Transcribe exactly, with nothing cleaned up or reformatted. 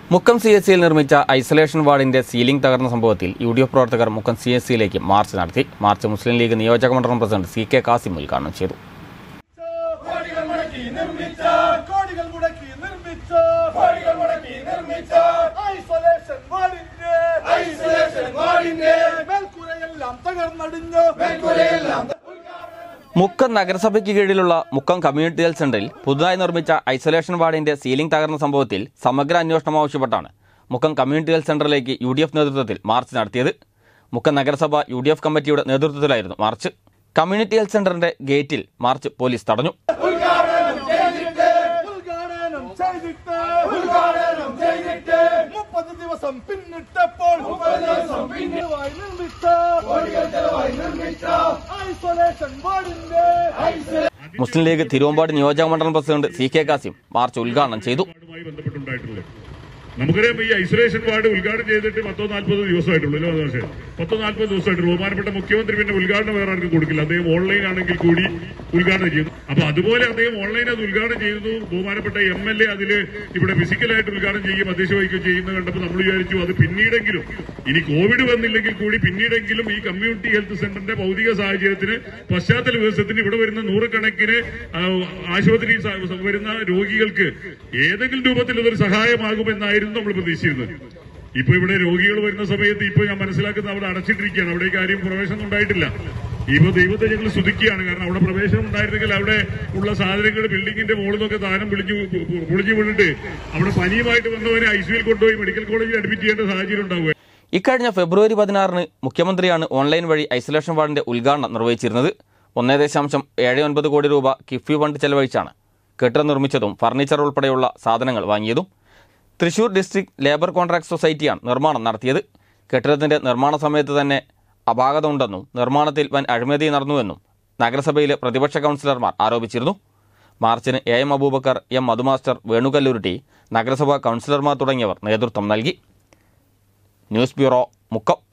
Mukkam C S സിയിൽ നിർമ്മിച്ച isolation വാർഡിന്റെ ceiling തകർന്ന സംഭവത്തിൽ യു ഡി എഫ് പ്രവർത്തകർ മുക്കം സി എസ് സിയിലേക്ക് മാർച്ച് നടത്തി. മാർച്ച് മുസ്ലിം ലീഗ് നിയോജക മണ്ഡലം പ്രസിഡന്റ് സി കെ കാസിം ഉദ്ഘാടനം ചെയ്തു. മുക്കം നഗരസഭയ്ക്ക് കീഴിലുള്ള മുക്കം കമ്മ്യൂണിറ്റി ഹെൽത്ത് സെന്ററിൽ പുതുതായി നിർമ്മിച്ച ഐസൊലേഷൻ വാർഡിന്റെ സീലിംഗ് തകർന്ന സംഭവത്തിൽ സമഗ്ര അന്വേഷണം ആവശ്യപ്പെട്ടാണ് മുക്കം കമ്മ്യൂണിറ്റി ഹെൽത്ത് സെന്ററിലേക്ക് യു ഡി എഫ് നേതൃത്വത്തിൽ മാർച്ച് നടത്തിയത്. മുക്കം നഗരസഭ യു ഡി എഫ് കമ്മിറ്റിയുടെ നേതൃത്വത്തിലായിരുന്നു മാർച്ച്. കമ്മ്യൂണിറ്റി ഹെൽത്ത് സെന്ററിന്റെ ഗേറ്റിൽ മാർച്ച് പോലീസ് തടഞ്ഞു. മുസ്ലിം ലീഗ് തിരുവമ്പാടി നിയോജക മണ്ഡലം president C K Kasim march ഉദ്ഘാടനം ചെയ്തു. നമുക്കറിയാം, ഈ ഐസൊലേഷൻ വാർഡ് ഉദ്ഘാടനം ചെയ്തിട്ട് പത്തോ നാൽപ്പത് ദിവസമായിട്ടുള്ളൂ. പക്ഷേ പത്തോ നാൽപ്പത് ദിവസമായിട്ടുള്ളൂ. ബഹുമാനപ്പെട്ട മുഖ്യമന്ത്രി പിന്നെ ഉദ്ഘാടനം വേറെ ആർക്കും കൊടുക്കില്ല. അദ്ദേഹം ഓൺലൈൻ ആണെങ്കിൽ കൂടി ഉദ്ഘാടനം ചെയ്തു. അപ്പൊ അതുപോലെ അദ്ദേഹം ഓൺലൈൻ അത് ഉദ്ഘാടനം ചെയ്യുന്നു. ബഹുമാനപ്പെട്ട എം എൽ എ അതില് ഇവിടെ ഫിസിക്കലായിട്ട് ഉദ്ഘാടനം ചെയ്യും, അധ്യക്ഷ വഹിക്കുകയും ചെയ്യുന്നത് കണ്ടപ്പോൾ നമ്മൾ വിചാരിച്ചു അത് പിന്നീടെങ്കിലും, ഇനി കോവിഡ് വന്നില്ലെങ്കിൽ കൂടി പിന്നീടെങ്കിലും ഈ കമ്മ്യൂണിറ്റി ഹെൽത്ത് സെന്ററിന്റെ ഭൗതിക സാഹചര്യത്തിന് പശ്ചാത്തല വികസനത്തിന് ഇവിടെ വരുന്ന നൂറുകണക്കിന് ആശുപത്രി വരുന്ന രോഗികൾക്ക് ഏതെങ്കിലും രൂപത്തിൽ ഇതൊരു സഹായമാകുമെന്നായിരുന്നു നമ്മൾ പ്രതീക്ഷിച്ചിരുന്നത്. ഇപ്പൊ ഇവിടെ രോഗികൾ വരുന്ന സമയത്ത് ഇപ്പൊ ഞാൻ മനസ്സിലാക്കുന്നത് അവിടെ അടച്ചിട്ടിരിക്കുകയാണ്. അവിടെ കാര്യം പ്രവേശനം ഉണ്ടായിട്ടില്ല. ഇപ്പൊ ദൈവത്തെ ഞങ്ങൾ സ്തുതിക്കുകയാണ്. കാരണം അവിടെ പ്രവേശനം ഉണ്ടായിരുന്നെങ്കിൽ അവിടെ ഉള്ള സാധനങ്ങൾ ബിൽഡിങ്ങിന്റെ മുകളിൽ നിന്നൊക്കെ താരം വിളിച്ചു പൊളിച്ചു വിട്ടിട്ട് അവിടെ പനിയുമായിട്ട് വന്നവരെ ഐസിയുയിൽ കൊണ്ടുപോയി മെഡിക്കൽ കോളേജിൽ അഡ്മിറ്റ് ചെയ്യേണ്ട സാഹചര്യം ഉണ്ടാവുക. ഇക്കഴിഞ്ഞ ഫെബ്രുവരി പതിനാറിന് മുഖ്യമന്ത്രിയാണ് ഓൺലൈൻ വഴി ഐസൊലേഷൻ വാർഡിന്റെ ഉദ്ഘാടനം നിർവഹിച്ചിരുന്നത്. ഒന്നേ ദശാംശം ഏഴ് ഒൻപത് കോടി രൂപ കിഫ്ബി ഫണ്ട് ചെലവഴിച്ചാണ് കെട്ടിടം നിർമ്മിച്ചതും ഫർണിച്ചർ ഉൾപ്പെടെയുള്ള സാധനങ്ങൾ വാങ്ങിയതും. തൃശൂർ ഡിസ്ട്രിക്ട് ലേബർ കോൺട്രാക്ട് സൊസൈറ്റിയാണ് നിർമ്മാണം നടത്തിയത്. കെട്ടിടത്തിന്റെ നിർമ്മാണ സമയത്ത് തന്നെ അപാകത ഉണ്ടെന്നും നിർമ്മാണത്തിൽ വൻ അഴിമതി നടന്നുവെന്നും നഗരസഭയിലെ പ്രതിപക്ഷ കൗൺസിലർമാർ ആരോപിച്ചിരുന്നു. മാർച്ചിന് എ എം അബൂബക്കർ, എം മധുമാസ്റ്റർ, വേണുകല്ലൂരിട്ടി, നഗരസഭാ കൗൺസിലർമാർ തുടങ്ങിയവർ നേതൃത്വം നൽകി. News bureau, Mukkam.